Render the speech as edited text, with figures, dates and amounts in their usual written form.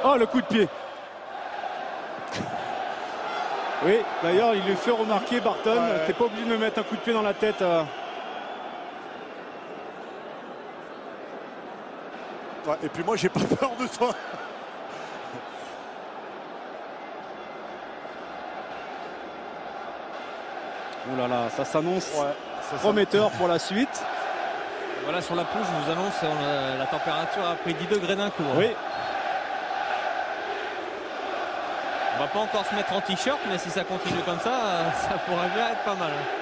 Oh, le coup de pied. Oui, d'ailleurs, il lui fait remarquer, Barton, Ouais. t'es pas obligé de me mettre un coup de pied dans la tête. Ouais, et puis moi, j'ai pas peur de toi. Ouh là là, ça s'annonce Ouais, ça, prometteur pour la suite. Voilà, sur la pelouse, je vous annonce, la température a pris 10 degrés d'un coup. Oui, On va pas encore se mettre en t-shirt, mais si ça continue comme ça, ça pourrait bien être pas mal.